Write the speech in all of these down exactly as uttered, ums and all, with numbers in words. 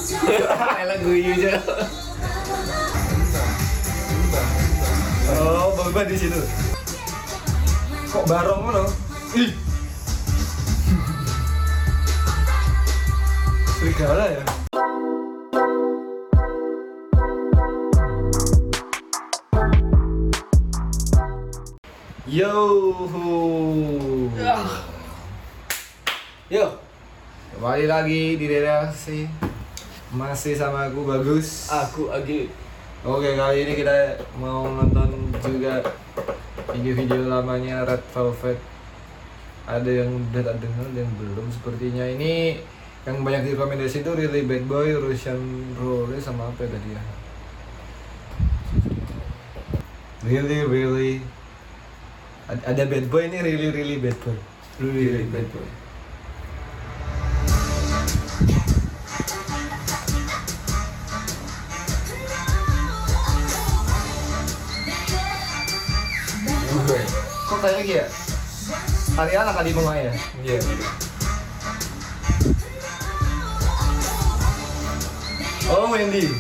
Lagu ini aja. Oh, Bang di situ. Kok barong lo? Ih. Serigala ya? Yo. Yo, Kembali lagi di redaksi. Masih sama aku Bagus. aku Agi. Oke, kali ini kita mau nonton juga video-video lamanya Red Velvet. Ada yang udah tak dengar, ada yang belum. Sepertinya ini yang banyak direkomendasi itu Really Bad Boy, Russian Roulette sama apa ya tadi ya? Really, really. Ad- Ada Bad Boy ini really, really Bad Boy. Really, really Bad Boy. Kok kayak gitu ya? Ariana kali ya? Iya. Oh, Wendy.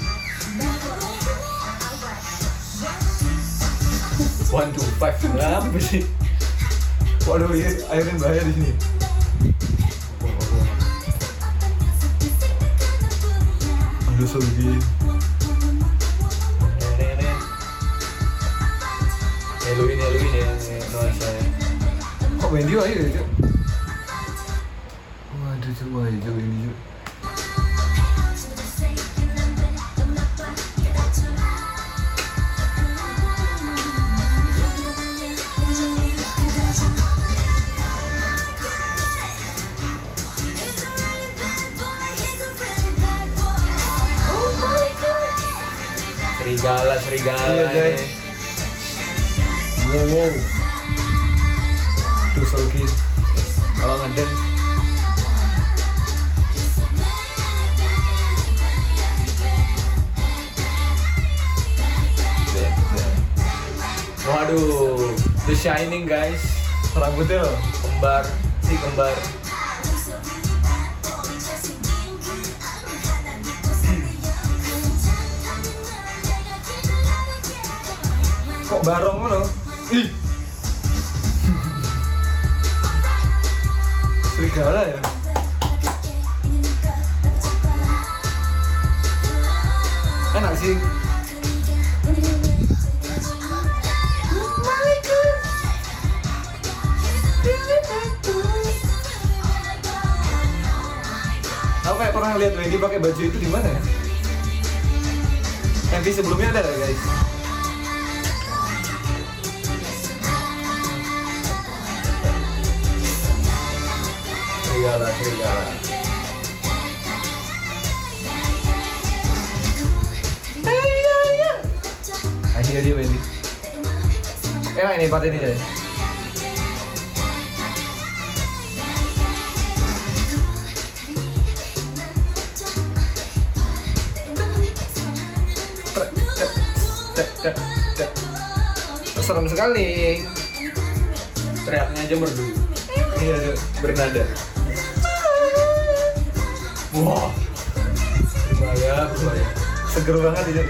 One two five berapa sih? Waduh, ini airnya bahaya di sini. Aduh, Sobi. Halloween Halloween ya nuansa ya. Kok Wendy aja ya, Cuk? Waduh, Cuk, wah, Cuk, ini, Cuk. Serigala serigala Iya, Jay. ini. Wow, wow. Tuh, Sogi. Kalau ngeden. Waduh, The Shining guys, Rambutnya loh. kembar, si kembar. Kok barong lo? Ih. Serigala ya? Enak sih. Aku kayak pernah lihat Wendy pakai baju itu di mana ya? M V sebelumnya ada nggak, guys? Serigala serigala. Akhirnya dia Wendy. Enak ini part ini deh. Serem sekali. Teriaknya aja merdu. Iya, Cuk. Bernada. Wah. Berbahaya, berbahaya. Seger banget itu.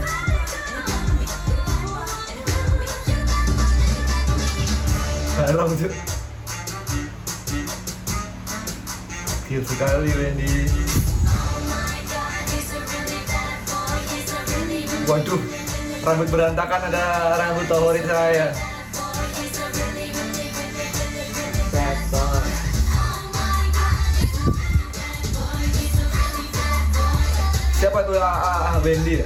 Barong, Cuk. Cute sekali Wendy. Waduh, rambut berantakan, ada rambut favorit saya. Sad banget. Siapa tuh ah, ah, ah, Wendy ya?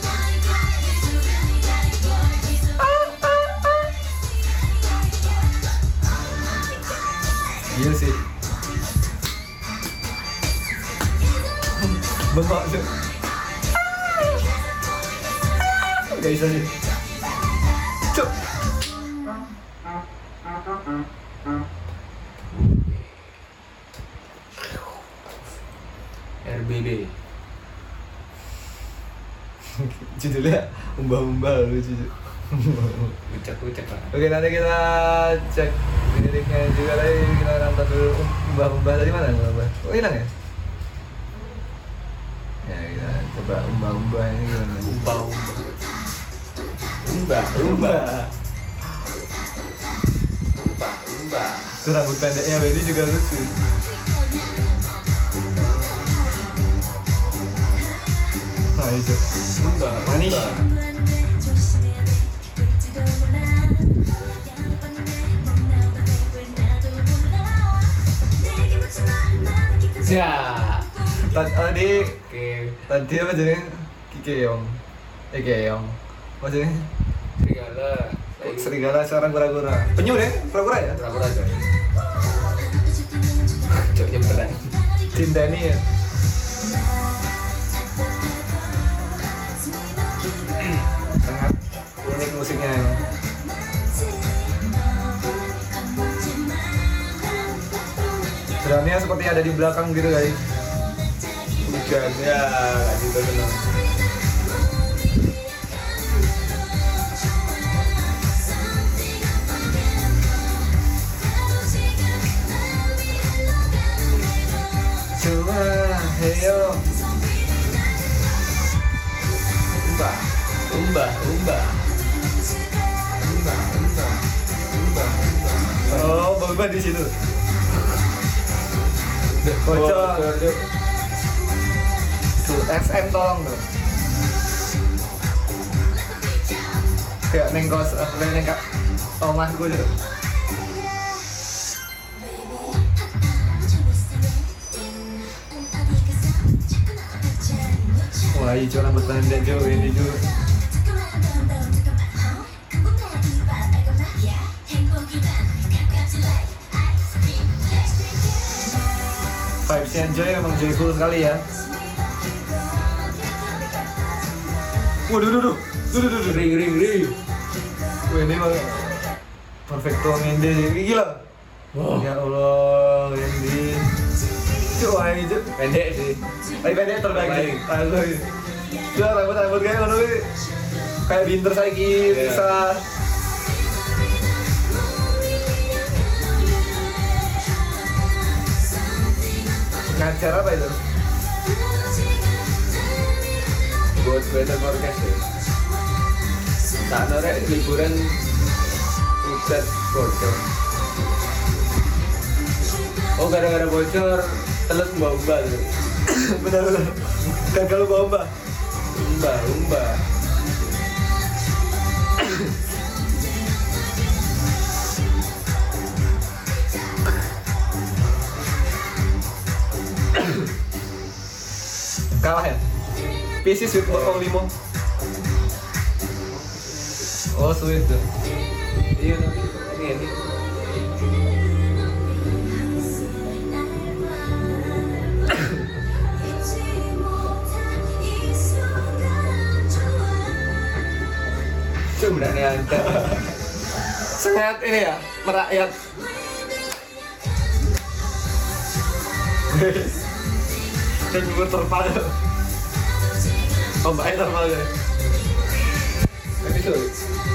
Iya sih. Bengok tuh. Gak bisa sih. Cuk. R B B. Judulnya umbah-umbah lucu. Ucap-ucap lah. Oke, nanti kita cek liriknya juga lagi. Kita nonton dulu umbah-umbah tadi mana umbah-umbah? Oh, hilang ya? Ya, Coba umbah-umbah ini gimana? Umba umba. Umba umba. Umba umba. Itu rambut pendeknya Wendy juga lucu. Nah itu. Umba Manis. umba. Ya. Tadi Oke. tadi apa jadi Kikeong? Eh Keong. Maksudnya Serigala. serigala seorang kura-kura. Penyu deh, kura-kura ya? Pura-pura aja. Cok nyemperan. Cinta ini ya. Sangat unik musiknya ya. Drumnya seperti ada di belakang gitu guys. Hujan ya, nggak gitu tenang. Coba, heyo. Umba, umba, umba. Umba, umba, umba, umba. Oh, Boba di situ. Bocor. Tuh, S M tolong tuh. Kayak neng kos, eh, neng kak omahku tuh. Wah, hijau rambut pendek Jo, ini Jo. Vibes-nya Joy memang joyful sekali ya. Waduh, duh, duh, duh, duh, duh, duh. Ring, ring, ring. Wah, ini mah perfecto Mende sih, gila. Wah. Ya Allah, Mende. Cuk, wah ini Cuk. Pendek sih. Tapi pendek terbaik Terbaik. sih. Aku ini. Cuk, rambut-rambut kayak ngono kuwi. Kayak binter saiki Iya. bisa. Ngajar apa itu? Buat better forecast ya. Tak norek liburan udah bocor. Oh gara-gara bocor telus mbak-mbak tuh. Benar-benar. Gagal bomba. Umba, umba. Kalah ya? Pisces with only mo. Oh, sweet tuh. Iya tapi ini ini. Cuma berani anda. Sangat ini ya, merakyat. Dan gue terpal. Oh, baik terpal ya. Tapi sulit.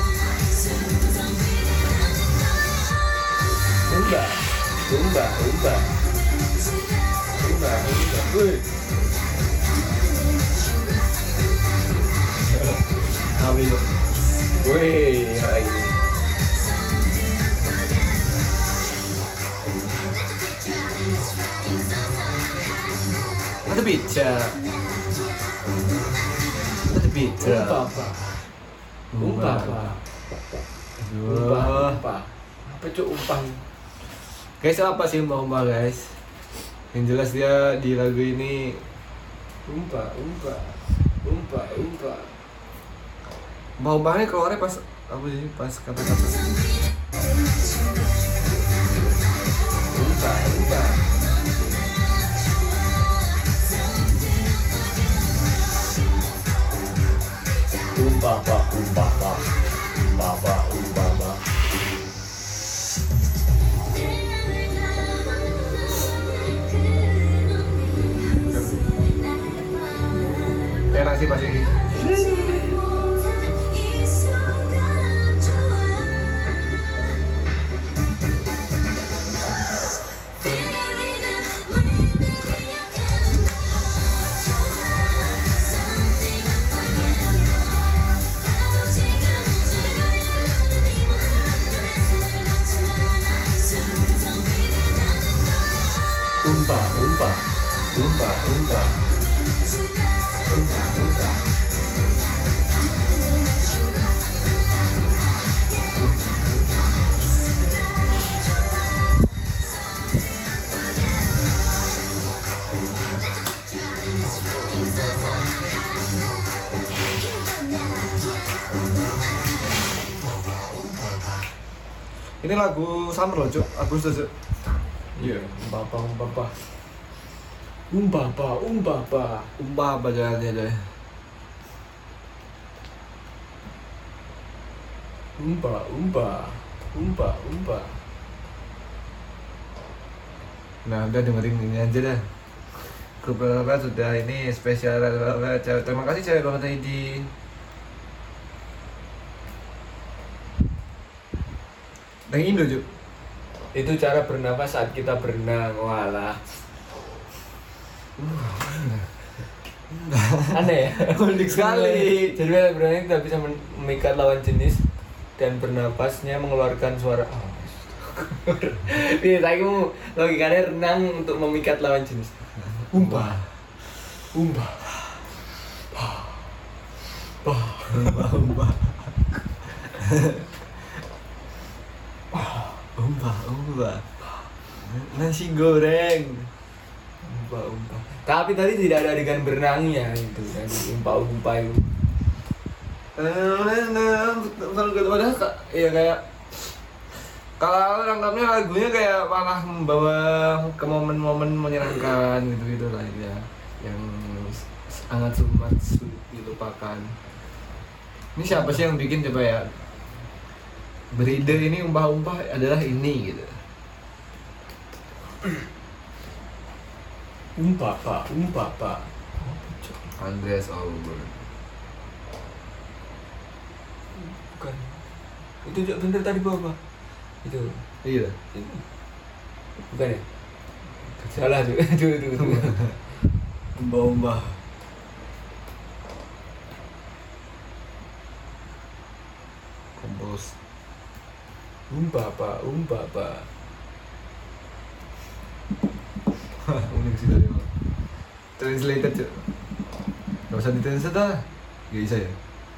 Umba, umba, umba. Umba, umba. Wih. Amin. Wih, hai. Ada bica. Ada bica. Umpa apa? Umpa apa? Umpa, Aduh. umpa. Apa cuk umpang? Guys, apa sih Mbak guys? Yang jelas dia di lagu ini Umpa, umpa. Umpa, umpa. Mbak keluarnya pas apa sih? Pas kata-kata. Umpa, umpa. Umpa, apa? Umpa, apa? Umpa, apa? Umpa, apa? Enak sih pas ini. umpa. Umpa, umpa. Ini lagu summer loh, Cuk. Agustus, Cuk. Iya, umpapa, umpapa. Umpapa, umpapa. Umpah apa jalannya deh. Umpa, umpa. Umpa, umpa. Nah, udah dengerin ini aja dah. Grup Red Velvet sudah ini spesial Red Velvet. Terima kasih cewek banget Aidin. Yang Indo, Cuk. Itu cara bernafas saat kita berenang. Walah. Aneh ya? Unik sekali. Jadi pada berenang kita bisa memikat lawan jenis dan bernafasnya mengeluarkan suara. Oh, ini kamu logikanya renang untuk memikat lawan jenis. Umpa, umpa, bah, bah, Umpah, umpah. Umpah, umpah. Nasi goreng. umpa, umpa. Tapi tadi tidak ada adegan berenangnya itu kan umpa, umpa itu. Kalau gak ada ya kayak kalau nangkapnya lagunya kayak malah membawa ke momen-momen menyenangkan gitu-gitu lah ya, yang sangat sulit sulit dilupakan. Ini siapa sih yang bikin coba ya? Beride ini umpah-umpah adalah ini gitu. Umpa, pak, umpa, pak. Andreas Albert. Bukan. Itu juga bener tadi bapak. Itu. Iya. Ini. Bukan ya? Salah tuh. Itu itu itu. Umpah-umpah. Kompos. Umpa, pak, umpa, pak. Unik sih tadi Bang. Translated Cuk. Gak usah ditranslate dah. Gak bisa ya.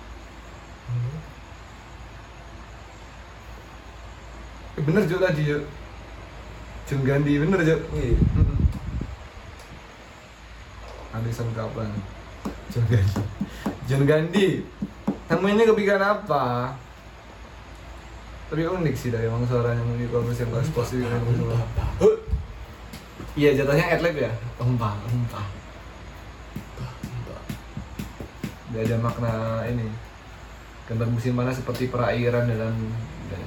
Eh, bener Cuk tadi Cuk. John Gandhi bener Cuk. Iya. Mm-mm. Alison Kaplan. John Gandhi. John Gandhi. Namanya kepikiran apa? Tapi unik sih dari emang suaranya Muni Komis yang kelas posisi dengan semua. Iya jatuhnya adlib ya? Umpah, umpah. Gak ada makna ini. Gambar musim panas seperti perairan dalam dan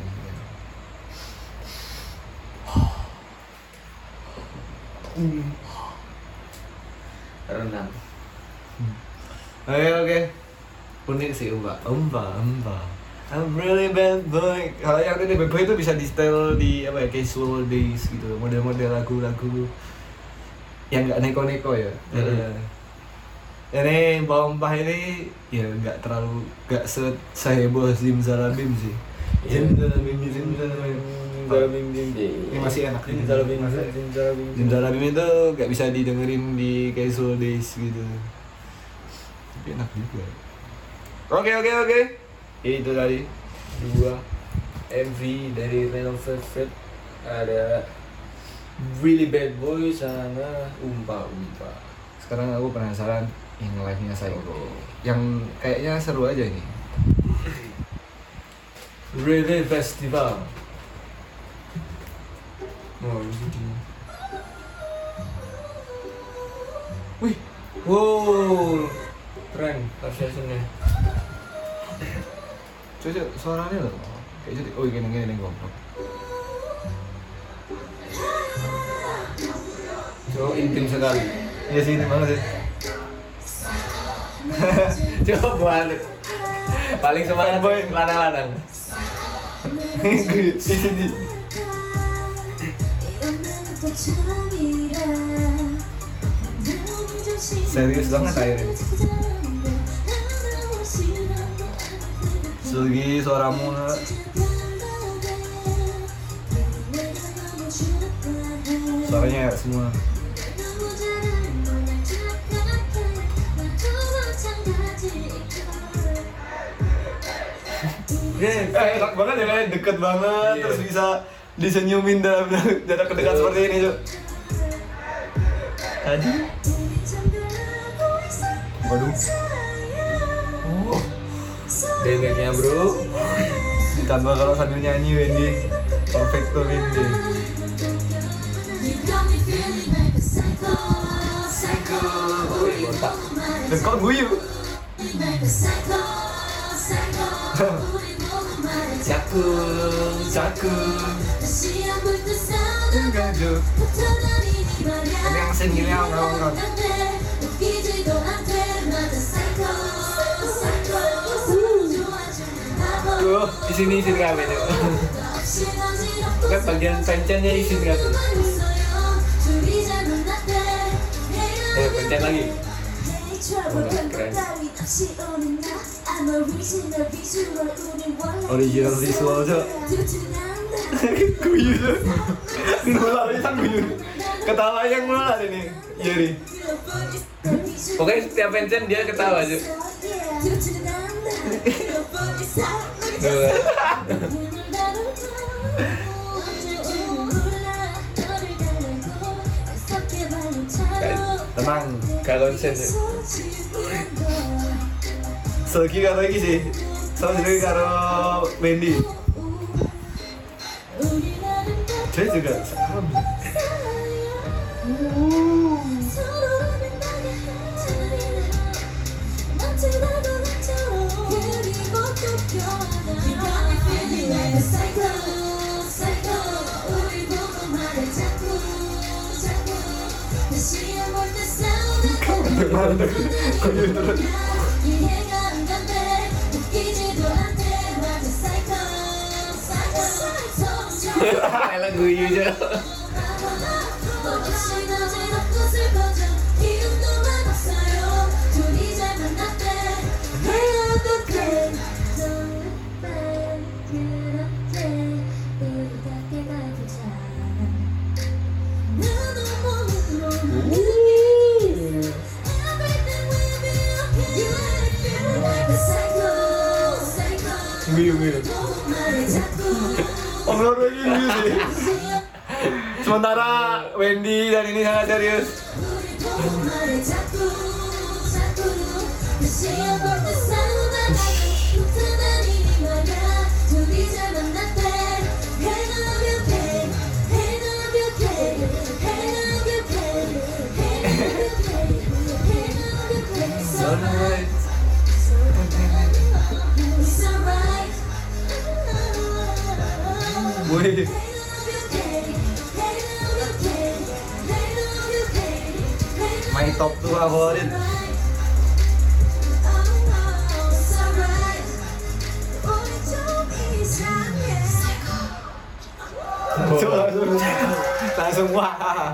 Renang. Oke oke. Unik sih umpah, umpah, umpah. I'm really bad boy. Kalau yang ini bad boy itu bisa di style di apa ya, casual days gitu, model-model lagu-lagu yang nggak neko-neko ya. Mm-hmm. Ini Umpah ini ya nggak terlalu nggak se seheboh Zimzalabim sih. Zimzalabim, Zimzalabim. Ini masih enak. Zimzalabim, Zimzalabim. Zimzalabim itu nggak bisa didengerin di casual days gitu. Tapi enak juga. Oke oke oke. Itu tadi Dua M V dari Red Velvet, ada Really Bad Boy sama Umpa Umpa. sekarang aku penasaran yang live-nya Psycho. Yang kayaknya seru aja ini. Really Festival. Oh, ini dia. Wih, wow, keren live sessionnya. Coba suaranya loh. Kayak jadi oh gini gini nih goblok. So intim sekali. Iya sih ini banget sih. Coba balik. Paling semangat boy lanang-lanang. Di sini. Serius banget akhirnya. Sugi suaramu suaranya ya semua. Yes. Eh, enak banget ya kan, deket banget, Iya. terus bisa disenyumin dalam jarak kedekat Betul. seperti ini tuh. Tadi. Waduh, Oh. Bebeknya bro. ditambah kalau sambil nyanyi Wendy, perfecto Wendy. Botak. Dan kok guyu? Cakung, cakung. Gajuk. Ini yang singlenya orang-orang. Tuh, di sini isin kami tuh. Kan bagian pencennya isin kami. Eh, pencen lagi. Original visual tuh. Guyu tuh. Nular bisa guyu. Ketawa yang nular ini. Iya nih. Pokoknya setiap pencen dia ketawa aja. Tuh. Tenang. Kalau konsen ya. Selagi karo iki sih. Sama jadi karo Wendy. Saya juga sama. Kayak guyu aja. Guyu guyu. Om Lord ini guyu sih. Sementara Wendy dan ini sangat serius. Wih, my top tuh favorit. Coba langsung, langsung wah.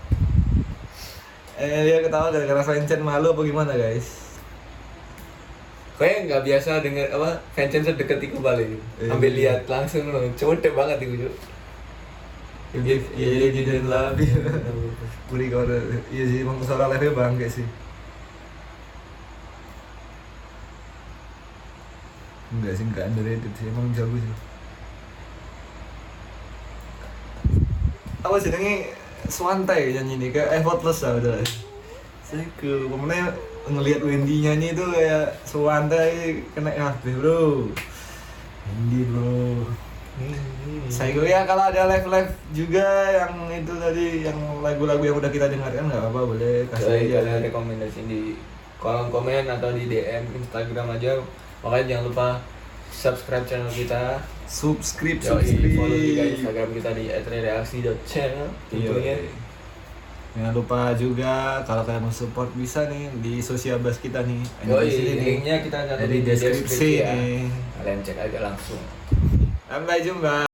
Eh dia ketawa gara-gara Vincent malu apa gimana guys? Kayak nggak biasa denger apa fancen sedekat itu balik. Iya. Ambil lihat langsung loh, codek banget itu. Cuk. Iya, iya, jadi lebih. Beri kau iya sih, emang suara live-nya bangke sih. Enggak sih, enggak underrated sih, emang jago sih. Apa sih ini Swantai nyanyi ini kayak effortless lah udah. Saya ke pemenang ngelihat Wendy nyanyi itu kayak Swantai kena H P bro. Wendy bro. Saya gue ya kalau ada live-live juga yang itu tadi yang lagu-lagu yang udah kita dengarkan nggak apa-apa boleh kasih Kasih aja. kalian rekomendasi di kolom komen atau di D M Instagram aja. Makanya jangan lupa subscribe channel kita. Subscribe, Yoi, subscribe. follow juga Instagram kita di et reaksi dot channel tentunya. Iya. Jangan lupa juga kalau kalian mau support bisa nih di sosial bus kita nih. Ada Yoi, di sini nih. linknya kita Ada cantumin di di deskripsi deskripsi ya. nih. Kalian cek aja langsung. Sampai jumpa.